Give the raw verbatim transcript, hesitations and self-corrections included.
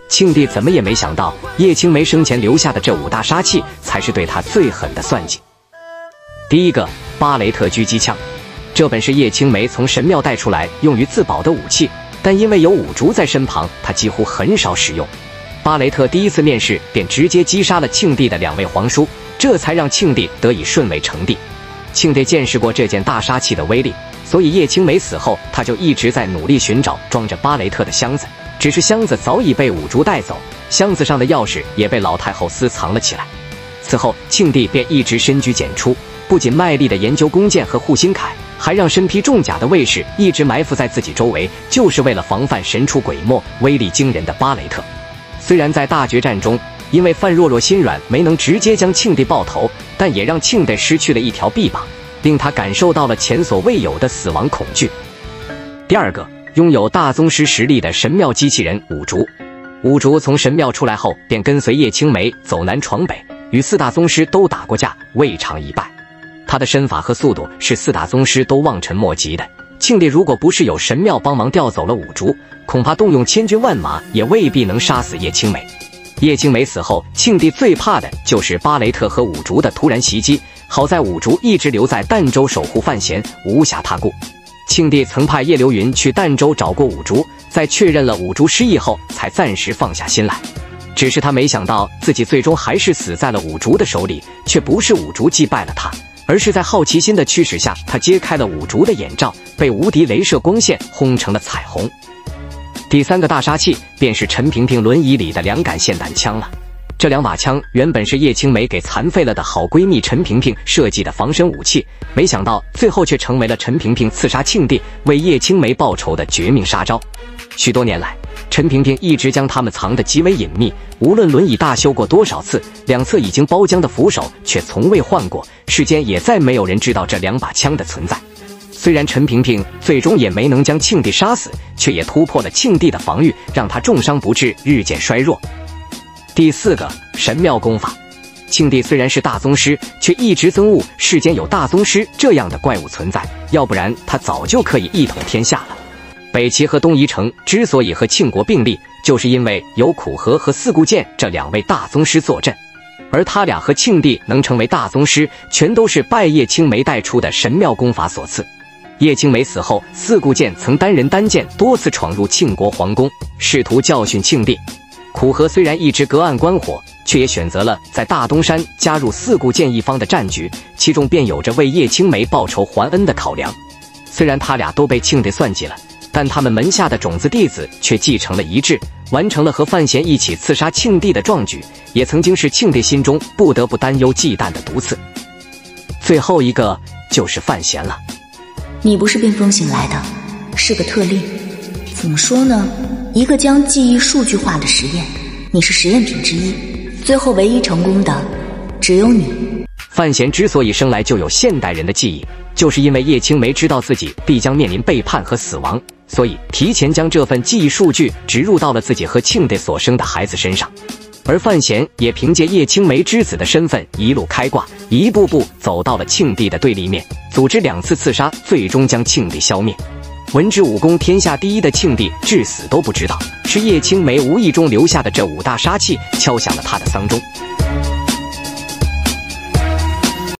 庆帝怎么也没想到，叶青梅生前留下的这五大杀器，才是对他最狠的算计。第一个，巴雷特狙击枪，这本是叶青梅从神庙带出来用于自保的武器，但因为有五竹在身旁，他几乎很少使用。巴雷特第一次面试便直接击杀了庆帝的两位皇叔，这才让庆帝得以顺位称帝。庆帝见识过这件大杀器的威力，所以叶青梅死后，他就一直在努力寻找装着巴雷特的箱子。只是箱子早已被五竹带走，箱子上的钥匙也被老太后私藏了起来。此后，庆帝便一直深居简出，不仅卖力地研究弓箭和护心铠，还让身披重甲的卫士一直埋伏在自己周围，就是为了防范神出鬼没、威力惊人的巴雷特。虽然在大决战中，因为范若若心软没能直接将庆帝爆头，但也让庆帝失去了一条臂膀，令他感受到了前所未有的死亡恐惧。第二个，拥有大宗师实力的神庙机器人五竹。五竹从神庙出来后，便跟随叶青梅走南闯北，与四大宗师都打过架，未尝一败。他的身法和速度是四大宗师都望尘莫及的。庆帝如果不是有神庙帮忙调走了五竹，恐怕动用千军万马也未必能杀死叶青梅。叶青梅死后，庆帝最怕的就是巴雷特和五竹的突然袭击，好在五竹一直留在儋州守护范闲，无暇他顾。庆帝曾派叶流云去儋州找过五竹，在确认了五竹失忆后，才暂时放下心来。只是他没想到自己最终还是死在了五竹的手里，却不是五竹击败了他，而是在好奇心的驱使下，他揭开了五竹的眼罩，被无敌雷射光线轰成了彩虹。第三个大杀器便是陈萍萍轮椅里的两杆霰弹枪了。这两把枪原本是叶青梅给残废了的好闺蜜陈萍萍设计的防身武器，没想到最后却成为了陈萍萍刺杀庆帝、为叶青梅报仇的绝命杀招。许多年来，陈萍萍一直将它们藏得极为隐秘，无论轮椅大修过多少次，两侧已经包浆的扶手却从未换过，世间也再没有人知道这两把枪的存在。虽然陈萍萍最终也没能将庆帝杀死，却也突破了庆帝的防御，让他重伤不治，日渐衰弱。第四个，神庙功法。庆帝虽然是大宗师，却一直憎恶世间有大宗师这样的怪物存在，要不然他早就可以一统天下了。北齐和东夷城之所以和庆国并立，就是因为有苦荷和四顾剑这两位大宗师坐镇，而他俩和庆帝能成为大宗师，全都是拜叶青梅带出的神庙功法所赐。叶青梅死后，四顾剑曾单人单剑多次闯入庆国皇宫，试图教训庆帝。苦荷虽然一直隔岸观火，却也选择了在大东山加入四顾剑一方的战局，其中便有着为叶青梅报仇还恩的考量。虽然他俩都被庆帝算计了，但他们门下的种子弟子却继承了遗志，完成了和范闲一起刺杀庆帝的壮举，也曾经是庆帝心中不得不担忧忌惮的毒刺。最后一个就是范闲了。 你不是冰封醒来的，是个特例。怎么说呢？一个将记忆数据化的实验，你是实验品之一，最后唯一成功的只有你。 范闲之所以生来就有现代人的记忆，就是因为叶青梅知道自己必将面临背叛和死亡，所以提前将这份记忆数据植入到了自己和庆帝所生的孩子身上。而范闲也凭借叶青梅之子的身份一路开挂，一步步走到了庆帝的对立面，组织两次刺杀，最终将庆帝消灭。文治武功天下第一的庆帝至死都不知道，是叶青梅无意中留下的这五大杀器敲响了他的丧钟。